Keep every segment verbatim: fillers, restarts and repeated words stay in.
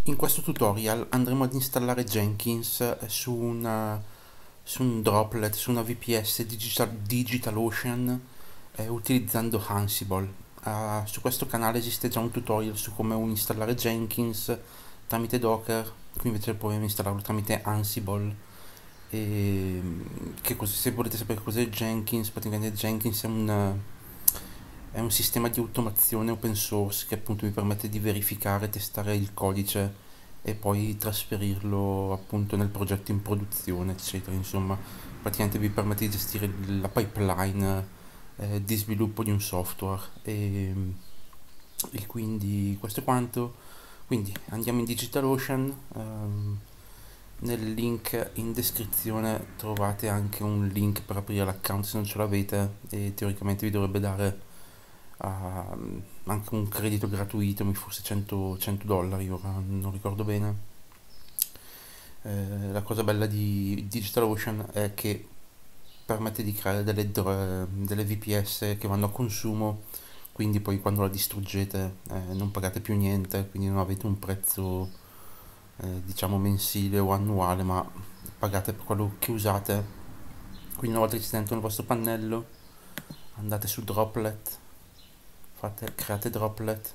In questo tutorial andremo ad installare Jenkins su, una, su un droplet, su una V P S Digital, DigitalOcean eh, utilizzando Ansible. Uh, su questo canale esiste già un tutorial su come installare Jenkins tramite Docker, qui invece proviamo a installarlo tramite Ansible. E, che così, se volete sapere cos'è Jenkins, praticamente Jenkins è un, è un sistema di automazione open source che appunto mi permette di verificare, testare il codice e poi trasferirlo appunto nel progetto in produzione, eccetera. Insomma, praticamente vi permette di gestire la pipeline eh, di sviluppo di un software. E, e quindi questo è quanto. Quindi andiamo in DigitalOcean. ehm, nel link in descrizione trovate anche un link per aprire l'account se non ce l'avete, e teoricamente vi dovrebbe dare uh, anche un credito gratuito, forse cento, cento dollari, ora non ricordo bene. Eh, la cosa bella di DigitalOcean è che permette di creare delle, delle V P S che vanno a consumo, quindi poi quando la distruggete eh, non pagate più niente, quindi non avete un prezzo eh, diciamo mensile o annuale, ma pagate per quello che usate. Quindi una volta che siete dentro nel vostro pannello andate su Droplet, fate, create Droplet,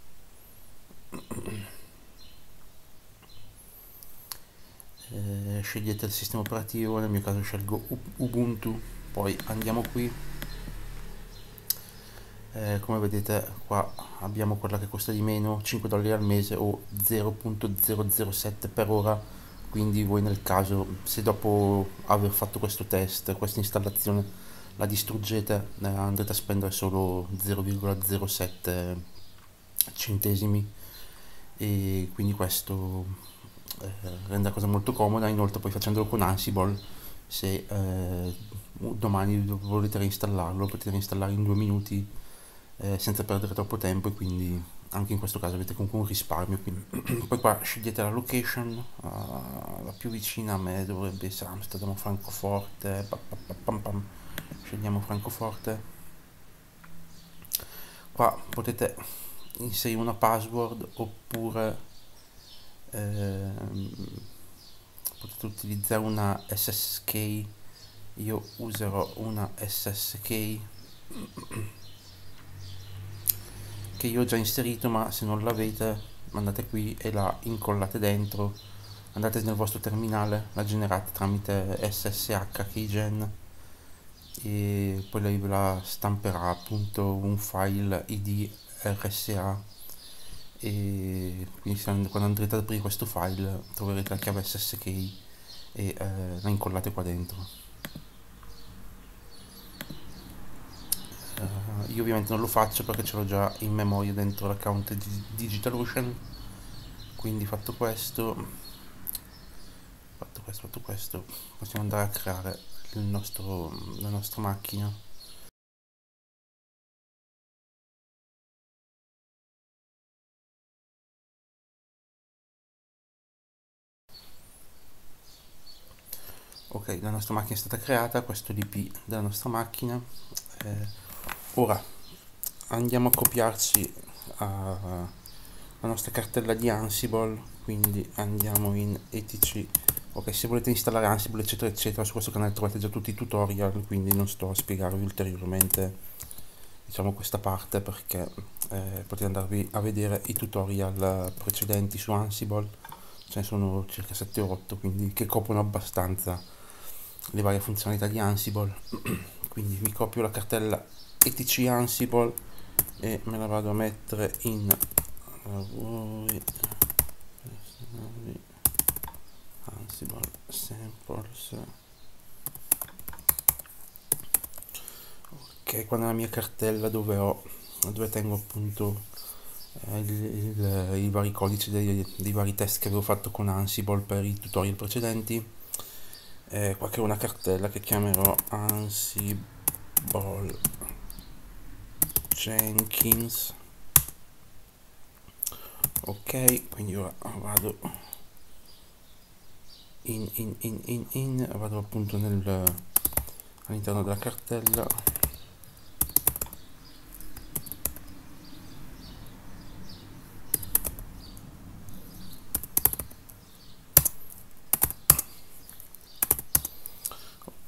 eh, scegliete il sistema operativo, nel mio caso scelgo Ubuntu, poi andiamo qui. Eh, come vedete qua abbiamo quella che costa di meno, cinque dollari al mese o zero virgola zero zero sette per ora, quindi voi nel caso, se dopo aver fatto questo test, questa installazione la distruggete, eh, andrete a spendere solo zero virgola zero sette centesimi, e quindi questo eh, rende la cosa molto comoda. Inoltre poi facendolo con Ansible, se eh, domani volete reinstallarlo, potete reinstallare in due minuti eh, senza perdere troppo tempo, e quindi anche in questo caso avete comunque un risparmio. Quindi. Poi qua scegliete la location, uh, la più vicina a me dovrebbe essere Amsterdam o Francoforte. Pam, pam, pam. Scegliamo Francoforte. Qua potete inserire una password oppure ehm, potete utilizzare una S S K. Io userò una S S K che io ho già inserito, ma se non l'avete andate qui e la incollate dentro, andate nel vostro terminale, la generate tramite S S H keygen e poi lei ve la stamperà appunto un file I D R S A, e quindi quando andrete ad aprire questo file troverete la chiave S S K e eh, la incollate qua dentro. Uh, io ovviamente non lo faccio perché ce l'ho già in memoria dentro l'account di DigitalOcean, quindi fatto questo fatto questo fatto questo possiamo andare a creare il nostro, la nostra macchina. Ok, la nostra macchina è stata creata, questo è l'I P della nostra macchina. Eh, ora andiamo a copiarci a, la nostra cartella di Ansible, quindi andiamo in etc. Ok, se volete installare Ansible eccetera eccetera, su questo canale trovate già tutti i tutorial, quindi non sto a spiegarvi ulteriormente diciamo questa parte, perché eh, potete andarvi a vedere i tutorial precedenti su Ansible, ce ne sono circa sette o otto, quindi che coprono abbastanza le varie funzionalità di Ansible. Quindi mi copio la cartella etc Ansible e me la vado a mettere in lavori personali Ansible samples. Ok, qua nella mia cartella dove ho dove tengo appunto eh, il, il, i vari codici dei, dei vari test che avevo fatto con Ansible per i tutorial precedenti. Eh, qua che ho una cartella che chiamerò Ansible Jenkins. Ok, quindi ora vado in in in in in vado appunto nel all'interno della cartella,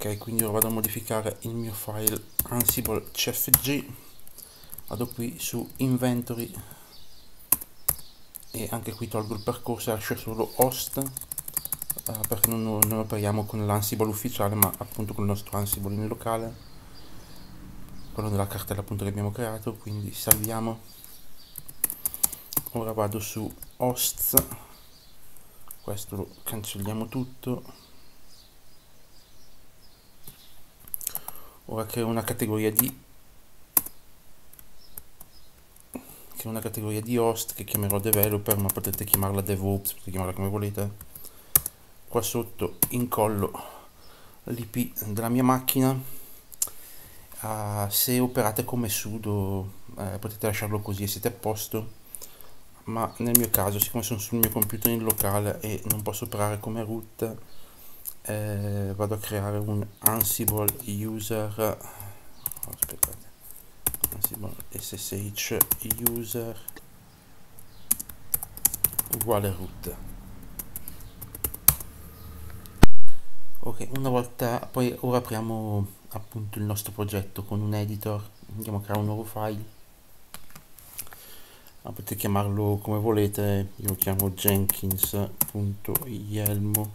Ok, quindi ora vado a modificare il mio file Ansible C F G, vado qui su Inventory e anche qui tolgo il percorso e lascio solo host, eh, perché non, non operiamo con l'Ansible ufficiale ma appunto con il nostro Ansible in locale, quello della cartella appunto che abbiamo creato. Quindi salviamo, ora vado su hosts, questo lo cancelliamo tutto, ora creo una categoria di che è una categoria di host che chiamerò developer, ma potete chiamarla DevOps, potete chiamarla come volete. Qua sotto incollo l'I P della mia macchina. Uh, se operate come sudo eh, potete lasciarlo così e siete a posto, ma nel mio caso, siccome sono sul mio computer in locale e non posso operare come root, eh, vado a creare un Ansible user, oh, aspettate, Ansible ssh user uguale root. Ok, una volta, poi ora apriamo appunto il nostro progetto con un editor, andiamo a creare un nuovo file, ah, potete chiamarlo come volete, io lo chiamo jenkins.yelmo.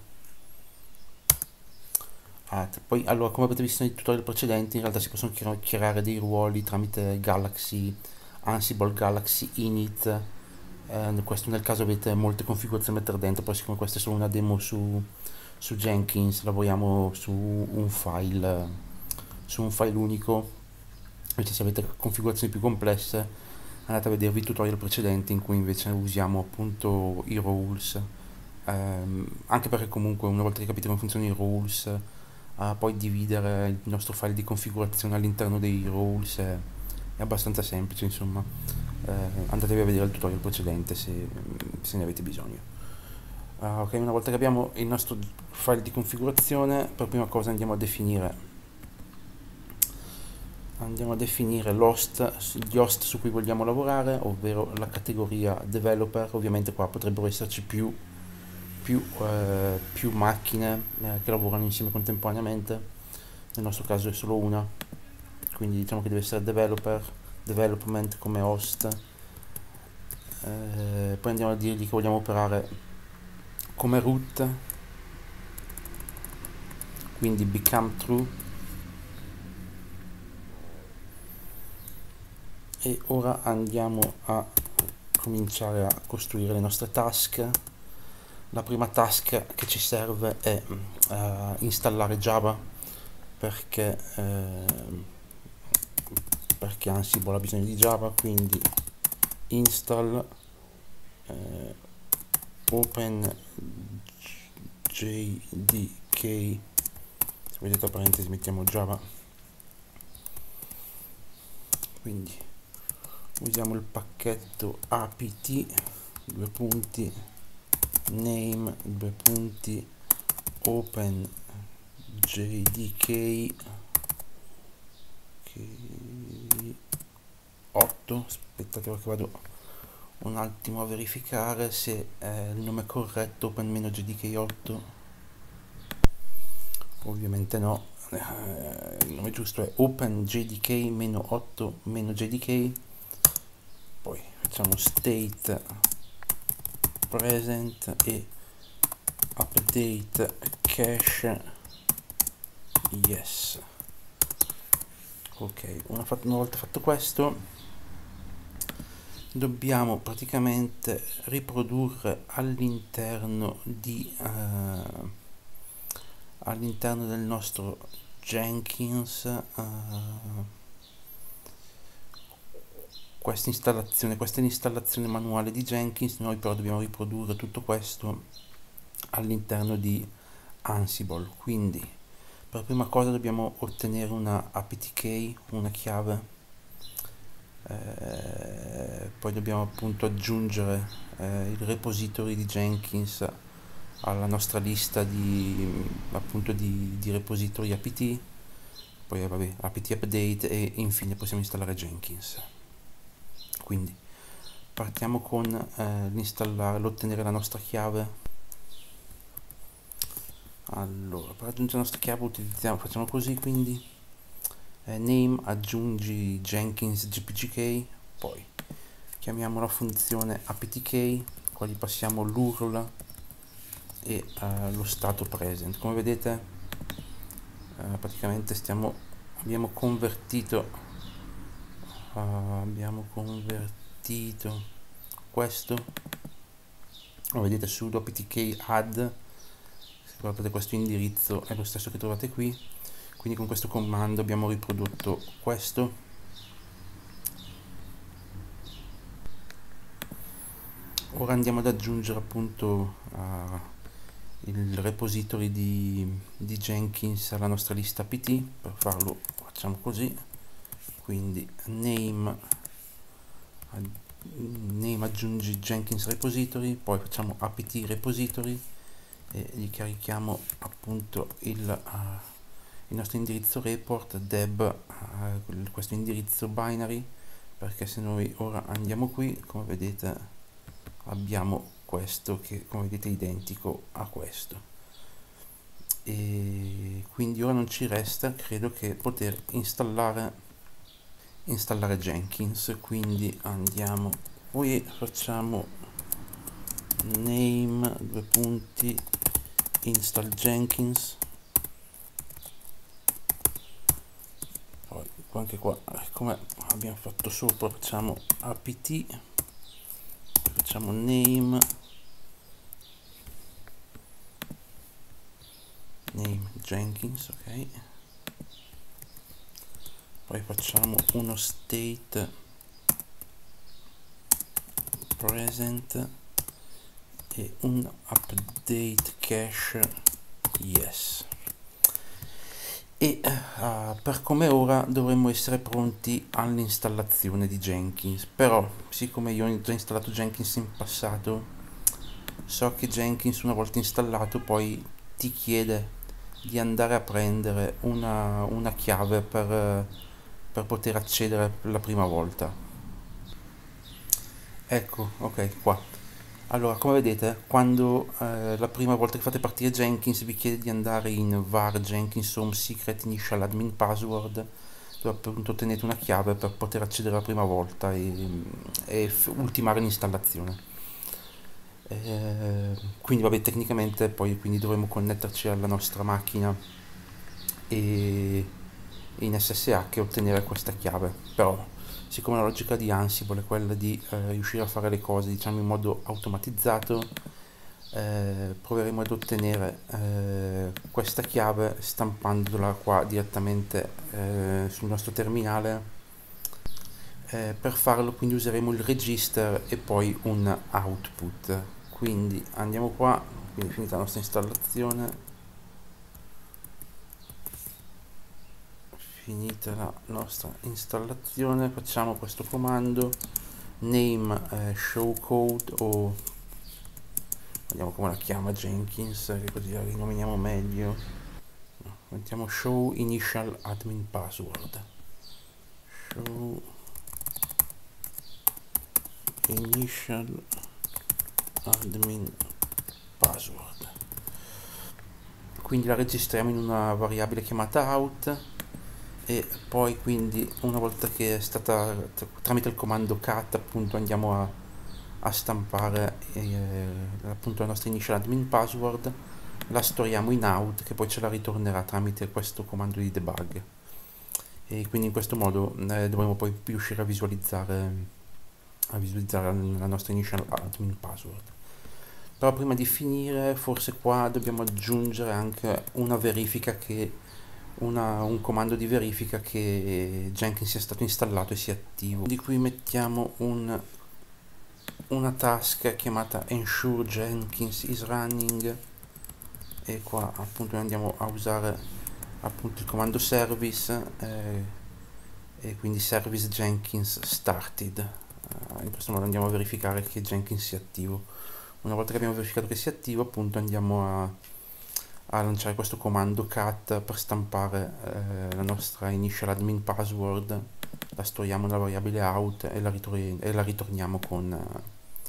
Ah, poi allora, come avete visto nei tutorial precedenti, in realtà si possono creare dei ruoli tramite Galaxy, Ansible Galaxy Init. Eh, questo nel caso avete molte configurazioni da mettere dentro, poi siccome questa è solo una demo su, su Jenkins, lavoriamo su un file, su un file unico. Invece se avete configurazioni più complesse andate a vedervi i tutorial precedenti in cui invece usiamo appunto i rules, ehm, anche perché comunque una volta che capite come funzionano i rules, eh, poi dividere il nostro file di configurazione all'interno dei rules è, è abbastanza semplice, insomma. Eh, andatevi a vedere il tutorial precedente se, se ne avete bisogno. Uh, ok, una volta che abbiamo il nostro file di configurazione, per prima cosa andiamo a definire andiamo a definire l'host, gli host su cui vogliamo lavorare, ovvero la categoria developer. Ovviamente qua potrebbero esserci più, più, eh, più macchine eh, che lavorano insieme contemporaneamente, nel nostro caso è solo una, quindi diciamo che deve essere developer, development come host. Eh, poi andiamo a dirgli che vogliamo operare come root, quindi become true. E ora andiamo a cominciare a costruire le nostre task. La prima task che ci serve è uh, installare Java, perché, eh, perché Ansible ha bisogno di Java, quindi install eh, open J D K, se vedete tra parentesi mettiamo Java, quindi usiamo il pacchetto apt due punti name due punti open jdk otto. Aspettate che vado un attimo a verificare se eh, il nome è corretto, open-jdk otto. Ovviamente no, eh, il nome giusto è open-jdk otto jdk. Poi facciamo state present e update cache yes. Ok, una, una volta fatto questo dobbiamo praticamente riprodurre all'interno di uh, all'interno del nostro Jenkins uh, questa installazione, questa è l'installazione manuale di Jenkins. Noi però dobbiamo riprodurre tutto questo all'interno di Ansible, quindi per prima cosa dobbiamo ottenere una apt-key, una chiave, eh, poi dobbiamo appunto aggiungere eh, il repository di Jenkins alla nostra lista di appunto di, di repository apt, poi vabbè, apt update e infine possiamo installare Jenkins. Quindi partiamo con eh, l'installare, l'ottenere la nostra chiave. Allora, per aggiungere la nostra chiave utilizziamo, facciamo così, quindi eh, name, aggiungi Jenkins G P G K, poi chiamiamo la funzione aptk, qua gli passiamo l'U R L e eh, lo stato present. Come vedete eh, praticamente stiamo abbiamo convertito uh, abbiamo convertito questo, come vedete, sudo aptk add, se guardate questo indirizzo è lo stesso che trovate qui, quindi con questo comando abbiamo riprodotto questo. Ora andiamo ad aggiungere appunto uh, il repository di, di Jenkins alla nostra lista apt. Per farlo facciamo così, quindi name, name aggiungi Jenkins repository, poi facciamo apt repository e gli carichiamo appunto il, uh, il nostro indirizzo report deb, uh, questo indirizzo binary, perché se noi ora andiamo qui, come vedete abbiamo questo che, come vedete, è identico a questo, e quindi ora non ci resta, credo, che poter installare installare Jenkins. Quindi andiamo qui, facciamo name due punti install Jenkins, poi anche qua come abbiamo fatto sopra facciamo apt, facciamo name name Jenkins, ok, poi facciamo uno state present e un update cache yes, e uh, per come ora dovremmo essere pronti all'installazione di Jenkins. Però siccome io ho già installato Jenkins in passato, so che Jenkins una volta installato poi ti chiede di andare a prendere una, una chiave per, per poter accedere per la prima volta. Ecco, ok, qua. Allora, come vedete, quando eh, la prima volta che fate partire Jenkins vi chiede di andare in var Jenkins home secret initial admin password, dove appunto ottenete una chiave per poter accedere la prima volta e, e ultimare l'installazione. Eh, quindi vabbè, tecnicamente poi quindi dovremo connetterci alla nostra macchina e in S S H e ottenere questa chiave. Però siccome la logica di Ansible è quella di eh, riuscire a fare le cose, diciamo, in modo automatizzato, eh, proveremo ad ottenere eh, questa chiave stampandola qua direttamente eh, sul nostro terminale. Eh, per farlo quindi useremo il register e poi un output. Quindi andiamo qua, quindi finita la nostra installazione, finita la nostra installazione facciamo questo comando name eh, showcode, o vediamo come la chiama Jenkins, che così la rinominiamo meglio. No, mettiamo show initial admin password, show initial admin password, quindi la registriamo in una variabile chiamata out, e poi quindi una volta che è stata, tramite il comando cat appunto, andiamo a, a stampare eh, appunto la nostra initial admin password, la storiamo in out, che poi ce la ritornerà tramite questo comando di debug, e quindi in questo modo eh, dovremo poi riuscire a visualizzare a visualizzare la nostra initial admin password. Però prima di finire forse qua dobbiamo aggiungere anche una verifica che Una, un comando di verifica che Jenkins sia stato installato e sia attivo. Di qui mettiamo un, una task chiamata ensure Jenkins is running, e qua appunto andiamo a usare appunto il comando service eh, e quindi service Jenkins started. Eh, in questo modo andiamo a verificare che Jenkins sia attivo. Una volta che abbiamo verificato che sia attivo, appunto andiamo a a lanciare questo comando cat per stampare eh, la nostra initial admin password, la storiamo nella variabile out e la, ritor e la ritorniamo con,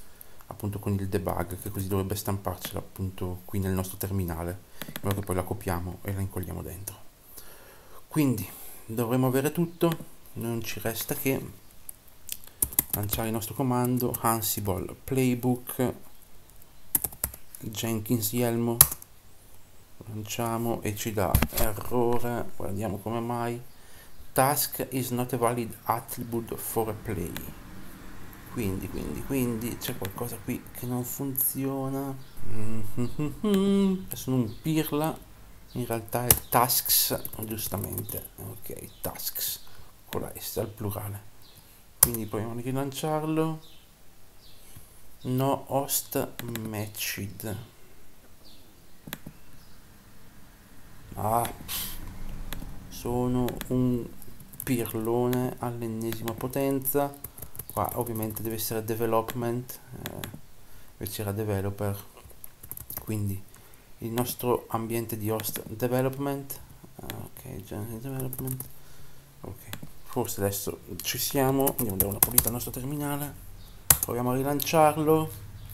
appunto con il debug, che così dovrebbe stamparcela appunto qui nel nostro terminale, in modo che poi la copiamo e la incolliamo dentro. Quindi dovremo avere tutto, non ci resta che lanciare il nostro comando Ansible playbook Jenkins Yelmo, lanciamo e ci dà errore, guardiamo come mai, task is not a valid attribute for a play. Quindi, quindi, quindi c'è qualcosa qui che non funziona. Mm-hmm. Sono un pirla, in realtà è tasks, giustamente. Ok, tasks, con la S al plurale. Quindi proviamo a rilanciarlo. No host matched. Ah, sono un pirlone all'ennesima potenza. Qua ovviamente deve essere development, eh, invece era developer, quindi il nostro ambiente di host development, ok, development, ok, forse adesso ci siamo, andiamo a dare una pulita al nostro terminale, proviamo a rilanciarlo,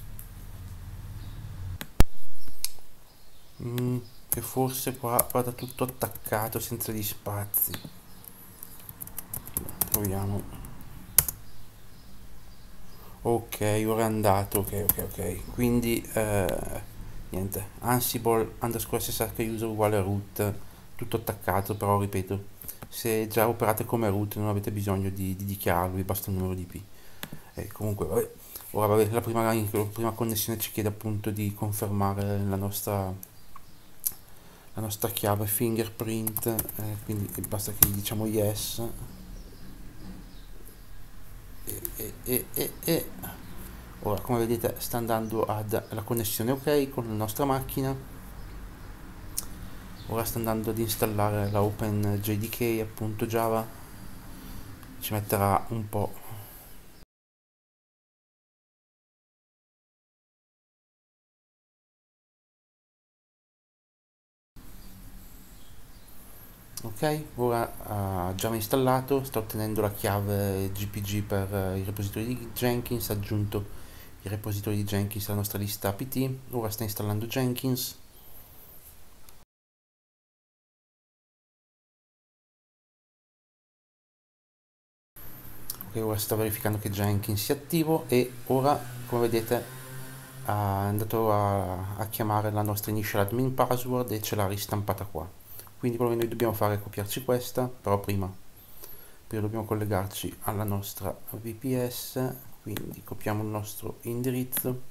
mm, che forse qua vada tutto attaccato senza gli spazi, proviamo. Ok, ora è andato, ok, ok, ok, quindi eh, niente, Ansible underscore ssh user uguale root, tutto attaccato, però ripeto, se già operate come root non avete bisogno di, di dichiararlo, vi basta il numero di I P. E comunque, vabbè, ora vabbè, la prima, la prima connessione ci chiede appunto di confermare la nostra, la nostra chiave fingerprint, eh, quindi basta che gli diciamo yes, e, e, e, e, e. Ora, come vedete, sta andando ad la connessione ok con la nostra macchina. Ora sta andando ad installare la OpenJDK, appunto Java. Ci metterà un po'. Ok, ora ha Java installato, sta ottenendo la chiave G P G per eh, i repository di Jenkins, ha aggiunto i repository di Jenkins alla nostra lista apt. Ora sta installando Jenkins. Ok, ora sta verificando che Jenkins sia attivo e ora, come vedete, è andato a, a chiamare la nostra initial admin password e ce l'ha ristampata qua. Quindi quello che noi dobbiamo fare è copiarci questa, però prima, prima dobbiamo collegarci alla nostra V P S, quindi copiamo il nostro indirizzo,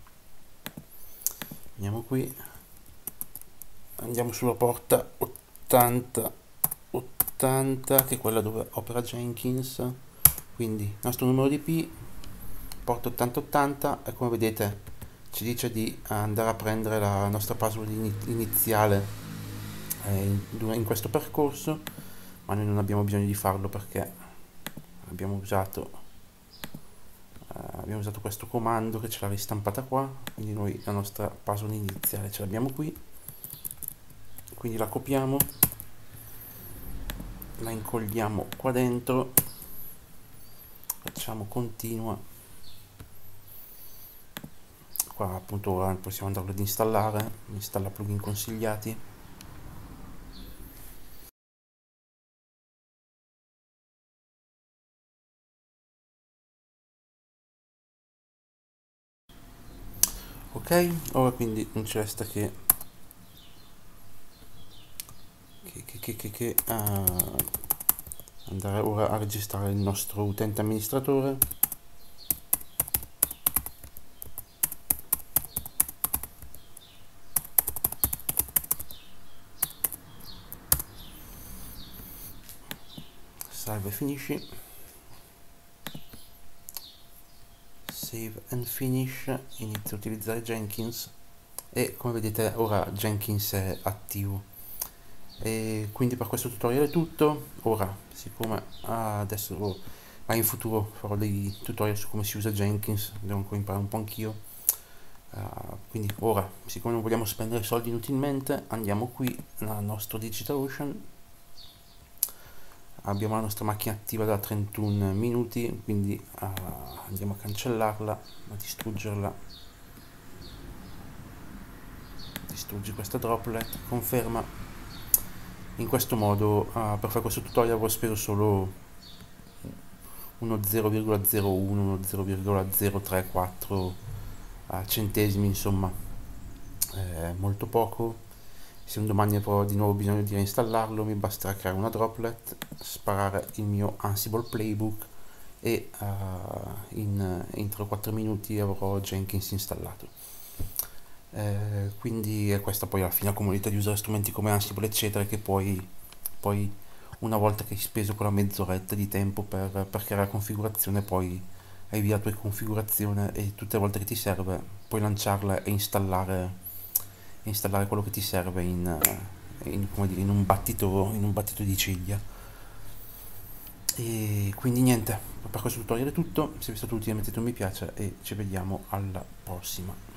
andiamo qui, andiamo sulla porta ottanta ottanta, che è quella dove opera Jenkins, quindi nostro numero di I P, porta ottanta ottanta, e come vedete ci dice di andare a prendere la nostra password iniziale eh, in, in questo percorso, ma noi non abbiamo bisogno di farlo perché abbiamo usato eh, abbiamo usato questo comando che ce l'ha ristampata qua, quindi noi la nostra password iniziale ce l'abbiamo qui, quindi la copiamo, la incolliamo qua dentro, facciamo continua, qua appunto ora possiamo andarlo ad installare, installa plugin consigliati. Ok, ora quindi non ci resta che che, che, che, che, che uh, andare ora a registrare il nostro utente amministratore. Salve e finisci. Save and finish, inizio a utilizzare Jenkins e come vedete ora Jenkins è attivo. E quindi per questo tutorial è tutto. Ora, siccome ah, adesso oh, ma in futuro farò dei tutorial su come si usa Jenkins, devo ancora imparare un po' anch'io. Uh, quindi ora, siccome non vogliamo spendere soldi inutilmente, andiamo qui nel nostro DigitalOcean, abbiamo la nostra macchina attiva da trentuno minuti, quindi uh, andiamo a cancellarla, a distruggerla. Distruggi questa droplet, conferma. In questo modo uh, per fare questo tutorial avevo speso solo uno zero virgola zero uno, uno zero virgola zero tre quattro uh, centesimi, insomma, eh, molto poco. Se un domani avrò di nuovo bisogno di reinstallarlo, mi basterà creare una droplet, sparare il mio Ansible playbook e uh, in, in tre o quattro minuti avrò Jenkins installato. Eh, quindi è questa poi alla fine la comodità di usare strumenti come Ansible eccetera, che poi, poi una volta che hai speso quella mezz'oretta di tempo per, per creare la configurazione, poi hai via la tua configurazione e tutte le volte che ti serve puoi lanciarla e installare, installare quello che ti serve in, in, come dire, in un battito, in un battito di ciglia. E quindi niente, per questo tutorial è tutto. Se vi è stato utile mettete un mi piace e ci vediamo alla prossima.